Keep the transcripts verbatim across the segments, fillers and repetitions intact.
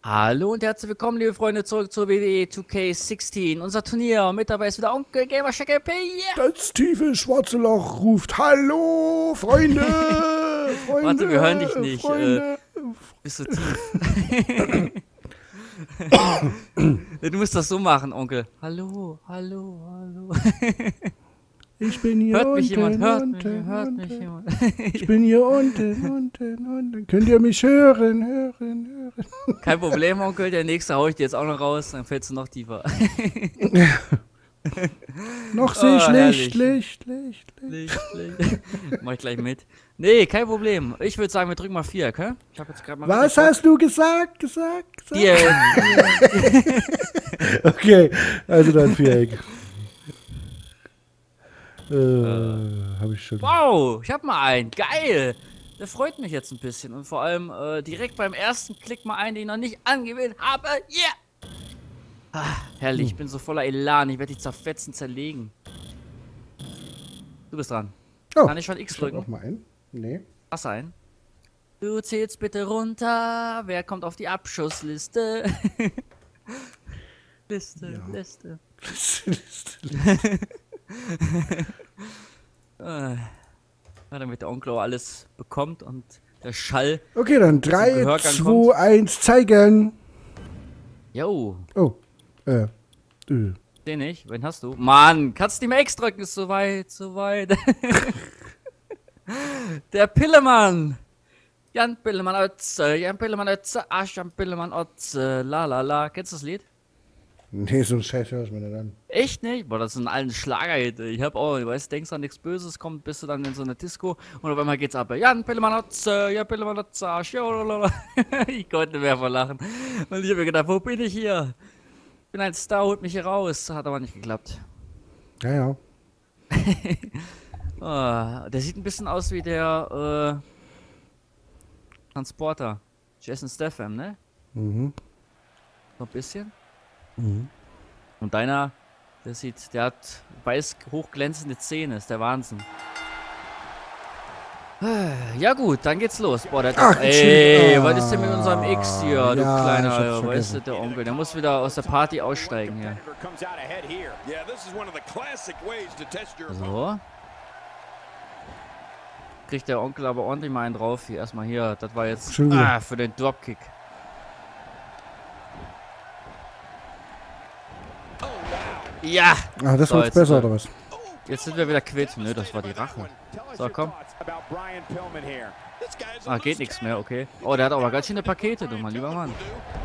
Hallo und herzlich willkommen, liebe Freunde, zurück zur W W E zwei K sechzehn. Unser Turnier. Mit dabei ist wieder Onkel Gamer Checker P. Yeah. Das tiefe schwarze Loch ruft: Hallo, Freunde! Freunde! Warte, wir hören dich nicht. Freunde. Äh, bist du tief? Du musst das so machen, Onkel. Hallo, hallo, hallo. Ich bin hier hört unten, mich jemand, hört unten, mich, hört unten. mich jemand. Ich bin hier unten, unten, unten. Könnt ihr mich hören, hören, hören? Kein Problem, Onkel. Der nächste hau ich dir jetzt auch noch raus, dann fällst du noch tiefer. Noch sehe ich Oh, Licht, herrlich. Licht, Licht, Licht. Licht, Licht. Mach ich gleich mit. Nee, kein Problem. Ich würde sagen, wir drücken mal vier, okay? Ich hab jetzt gerade mal Was hast du gesagt, gesagt, gesagt? Dir. Okay, also dann Viereck. Äh, hab ich schon. Wow, ich hab mal einen. Geil. Der freut mich jetzt ein bisschen. Und vor allem äh, direkt beim ersten Klick mal einen, den ich noch nicht angewählt habe. Yeah! Ah, herrlich, ich bin so voller Elan. Ich werde dich zerfetzen, zerlegen. Du bist dran. Oh, Kann ich schon X ich drück drücken? auch mal ein. Nee. Was ein? Du zählst bitte runter. Wer kommt auf die Abschussliste? Liste, Ja. Liste. äh, ja, damit der Onkel auch alles bekommt und der Schall. Okay, dann drei, Gehörgang zwei, kommt. eins, zeigen. Jo, Oh, äh, äh. den nicht. Wen hast du? Mann, kannst du nicht mehr X drücken? Ist so weit, so weit. Der Pillemann. Jan Pillemann Otze, Jan Pillemann Otze, Arsch Jan Pillemann Otze, la la la. Kennst du das Lied? Nee, so ein Scheiß hör ich mir nicht an. Echt nicht? Boah, das ist ein alten Schlagerhit. Ich hab auch, du weißt, denkst an nichts Böses, kommt, bist du dann in so eine Disco und auf einmal geht's ab. Jan Pillemann Otze, Jan Pillemann Otze, Arsch, lalalala. Ich konnte nicht mehr vor lachen. Und ich hab mir gedacht, wo bin ich hier? Ich bin ein Star, holt mich hier raus. Hat aber nicht geklappt. Ja, ja. Oh, der sieht ein bisschen aus wie der, äh, Transporter. Jason Statham, ne? Mhm. So ein bisschen. Mhm. Und deiner, der sieht, der hat weiß hochglänzende Zähne, ist der Wahnsinn. Ja gut, dann geht's los. Boah, der Ach, hat, ey, Entschuldigung. was ist denn mit unserem X hier, du Ja, ich kleiner, hab's weißt du, vergessen. der Onkel, der muss wieder aus der Party aussteigen hier. So. Kriegt der Onkel aber ordentlich mal einen drauf. Hier, erstmal hier, das war jetzt, Schon wieder. ah, für den Dropkick. Ja! Ah, das So, war jetzt besser, sind wir- oder was? Jetzt sind wir wieder quitt. Nö, das war die Rache. So, komm. Ah, geht nichts mehr, okay. Oh, der hat aber ganz schöne Pakete, du mein lieber Mann.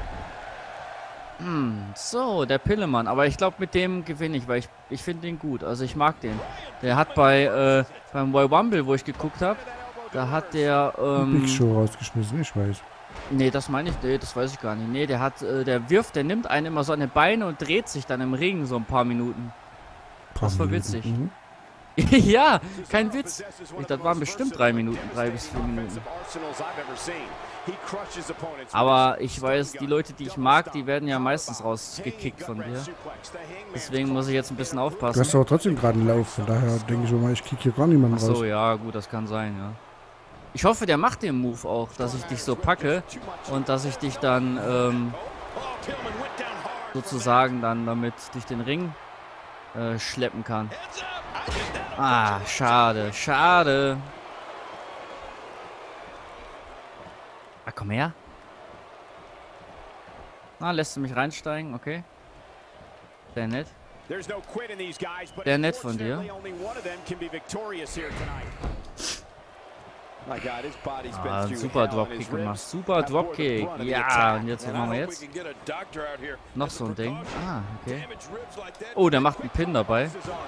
Hm, so, der Pillemann. Aber ich glaube, mit dem gewinne ich, weil ich, ich finde den gut. Also ich mag den. Der hat bei, äh, beim Royal Rumble, wo ich geguckt habe, da hat der, ähm... Big Show rausgeschmissen, ich weiß. Nee, das meine ich, nee, das weiß ich gar nicht. Nee, der hat, äh, der wirft, der nimmt einen immer so an die Beine und dreht sich dann im Ring so ein paar Minuten. Das war witzig. Mhm. Ja, kein Witz. Ich, das waren bestimmt drei Minuten, drei bis vier Minuten. Aber ich weiß, die Leute, die ich mag, die werden ja meistens rausgekickt von dir. Deswegen muss ich jetzt ein bisschen Du aufpassen. hast aber trotzdem gerade einen Lauf, von daher denke ich schon mal, ich kick hier gar niemanden raus. Achso, ja, gut, das kann sein, ja. Ich hoffe, der macht den Move auch, dass ich dich so packe und dass ich dich dann, ähm, sozusagen dann damit durch den Ring äh, schleppen kann. Ah, schade, schade. Ah, komm her. Ah, lässt du mich reinsteigen, okay. Sehr nett. Sehr nett von dir. Ah, super Dropkick gemacht. Super Dropkick. Ja, und jetzt, was machen wir jetzt? Noch so ein Ding. Ah, okay. Oh, der macht einen Pin dabei.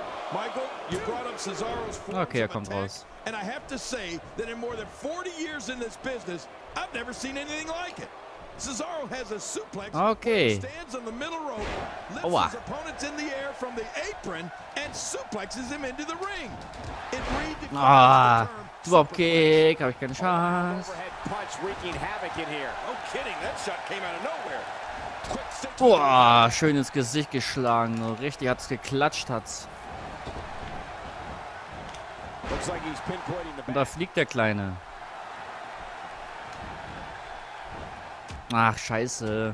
Okay, er kommt raus. And I have to say that in more than forty years in this business, I've never seen anything like it. Cesaro has a suplex, Okay. stands on the middle rope, lifts Aua. his opponents in the air from the apron, and suplexes him into the ring. It redefined Ah, the term Dropkick, habe ich keine Chance. overhead punch wreaking havoc in here. No kidding, that shot came out of nowhere. Quick stick to Boah, schön ins Gesicht geschlagen. So richtig hat's geklatscht, hat's. the- Looks like he's pinpointing the Und da fliegt der Kleine. Ach, scheiße.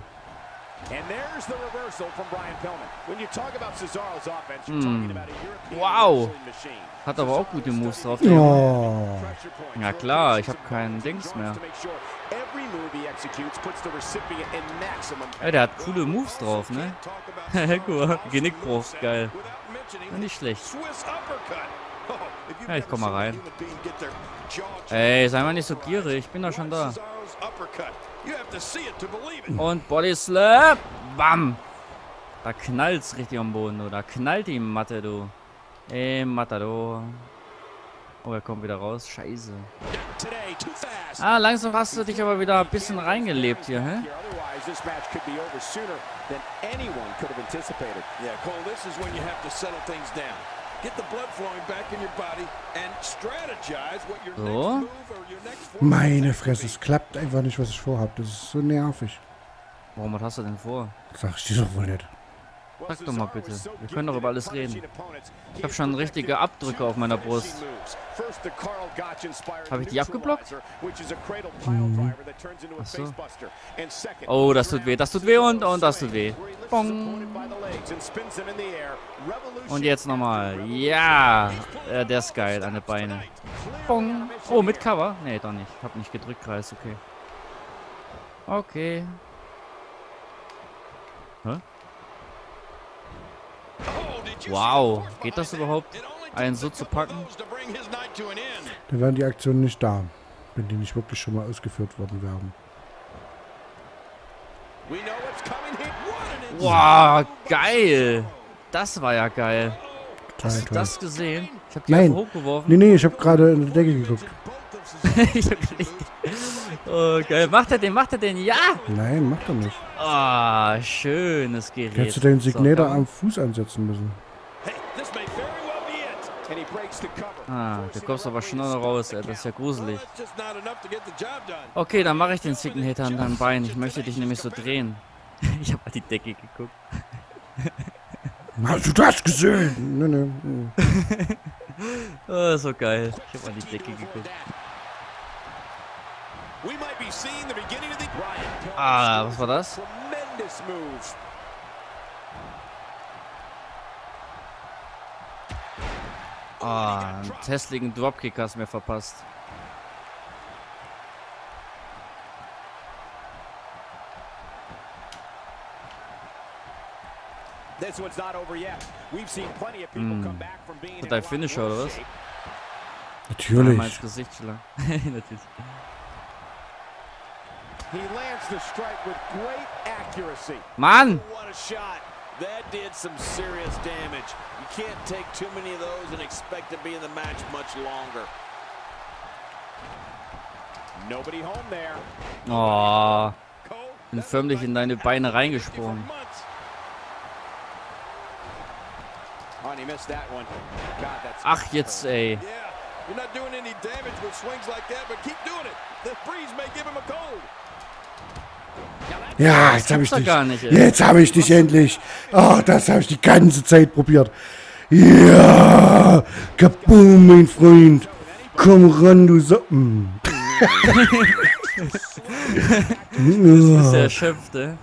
Hm. Wow. Hat aber auch gute Moves drauf. Oh. Ja klar, ich habe keinen Dings mehr. Ja, der hat coole Moves drauf, ne? Guck mal, Genickbruch, geil. Nicht schlecht. Ja, ich komm mal rein. Ey, sei mal nicht so gierig, ich bin doch schon da. Und Body Slap. Bam. Da knallt's richtig am Boden, du. Da knallt die Matte, du. Ey, Matador. Oh, er kommt wieder raus. Scheiße. Ah, langsam hast du dich aber wieder ein bisschen reingelebt hier, hä? So. Meine Fresse, es klappt einfach nicht, was ich vorhab. Das ist so nervig. Warum, was hast du denn vor? Sag ich dir doch wohl nicht. Sag doch mal bitte. Wir können doch über alles reden. Ich habe schon richtige Abdrücke auf meiner Brust. Habe ich die abgeblockt? Mhm. Achso. Oh, das tut weh, das tut weh und, und das tut weh. Bong. Und jetzt nochmal. Ja. Äh, der ist geil, an den Beine. Bong. Oh, mit Cover? Nee, doch nicht. Ich habe nicht gedrückt, Kreis, okay. Okay. Hä? Wow, geht das überhaupt, einen so zu packen? Da wären die Aktionen nicht da, wenn die nicht wirklich schon mal ausgeführt worden wären. Wow, geil! Das war ja geil. Hast du Toll, das gesehen? Ich hab die Nein. einfach hochgeworfen. Nee, nee, ich habe gerade in die Decke geguckt. Ich hab nicht. Oh, geil. Macht er den, macht er den? Ja! Nein, macht er nicht. Ah, oh, schönes Gerät. Hättest du den Signator So, am Fuß ansetzen müssen. Ah, du kommst aber schneller raus, ey. Das ist ja gruselig. Okay, dann mache ich den Signator an deinem Bein. Ich möchte dich nämlich so drehen. Ich habe an die Decke geguckt. Hast du das gesehen? Nee, nee. Oh, so geil. Ich habe an die Decke geguckt. Ah, was war das? Ah, einen hässlichen Dropkick hast du mir verpasst. Hm. Ist das dein Finisher oder was? Natürlich. Mal ins Gesicht schlagen. Natürlich. Mann! That did some serious damage. You can't take too many of those and expect to be in the match much longer. Nobody home there. Oh, bin förmlich in deine Beine reingesprungen. Ach, jetzt, ey. Ja, jetzt habe ich dich. Gar nicht, ey. Jetzt habe ich dich endlich. Oh, das habe ich die ganze Zeit probiert. Ja, kaboom, mein Freund. Komm ran, du Soppen. Du bist ja erschöpft, ey.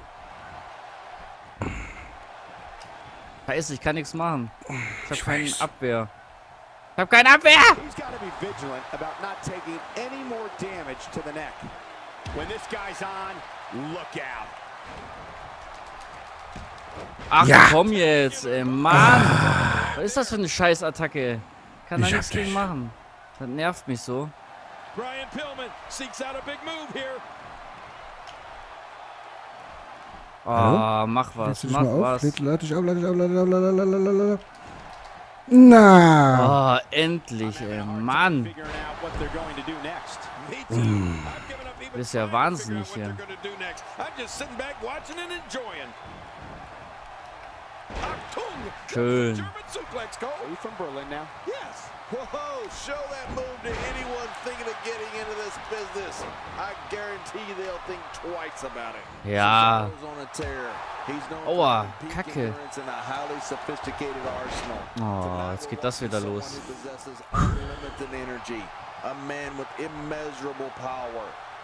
Scheiße, ich kann nichts machen. Ich habe keine Abwehr. Ich habe keine Abwehr! Ach Ja. komm jetzt, ey, Mann! Was ist das für eine Scheißattacke? Kann da Ich nichts hab gegen dich. machen. Das nervt mich so. Brian Pillman seeks out a big move here. Oh, Hallo? mach was, Lädst du dich mach mal auf? was. Läd, lad dich auf, lad dich auf, lad dich auf, lad dich auf, lad dich auf. Na. Oh, endlich, ey, Mann. Figuring out what they're going to do next. Me too. Mm. I've given up even Du bist ja wahnsinnig figuring hier. what they're gonna do next. I'm just sitting back watching and enjoying. Achtung! Schön. German suplex, Cole. Are you from Berlin now? Yes. Whoa, show that move to anyone thinking of getting into this business. I guarantee you they'll think twice about it. Ja. Cesaro's on a tear. He's known Aua, for peak Kacke. endurance and a highly sophisticated arsenal. Oh, jetzt geht das wieder los. Someone who possesses unlimited energy. A man with immeasurable power.